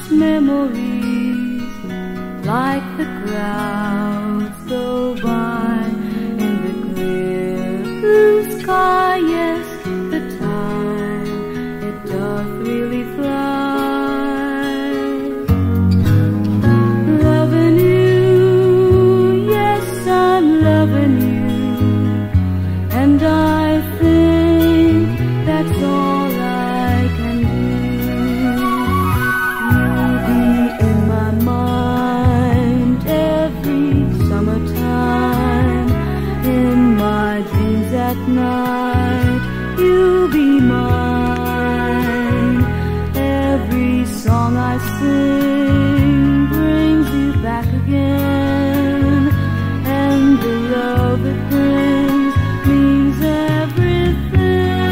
memories, like the clouds go by in the clear blue sky. Yes, the time it doth really fly. Loving you, yes, I'm loving you, and I think that's all I can do. You'll be in my mind every summertime, in my dreams at night. You'll be mine. Every song I sing brings you back again, and the love it brings means everything.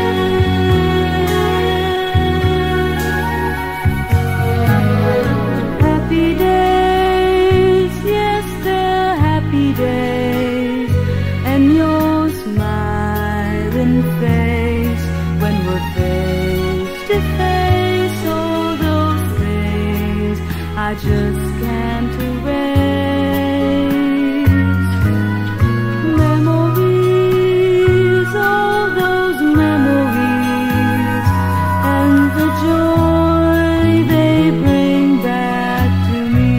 Happy days, yes, they're happy days, and your smiling face when we're face to face. All those things I just can't erase. Memories, all those memories, and the joy they bring back to me.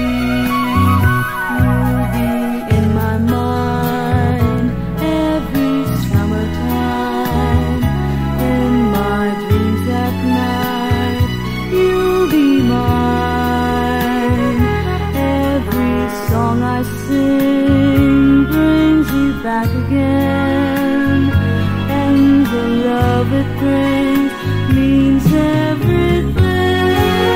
You'll be in my mind every summertime, in my dreams at night. You'll be mine. Every song I sing brings you back again, and the love it brings means everything.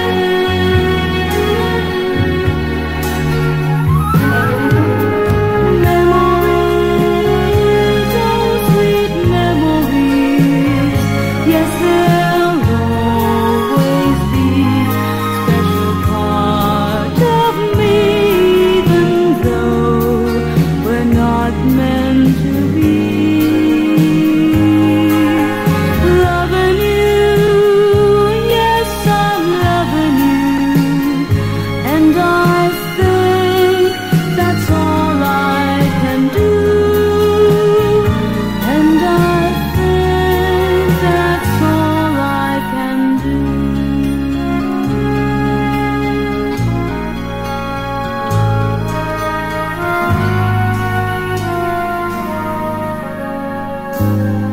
Memories, oh sweet memories, yes, they'll always be special part of me, even though we're not meant to be. Loving you, yes, I'm loving you, and I think that's all I can do, and I think that's all I can do.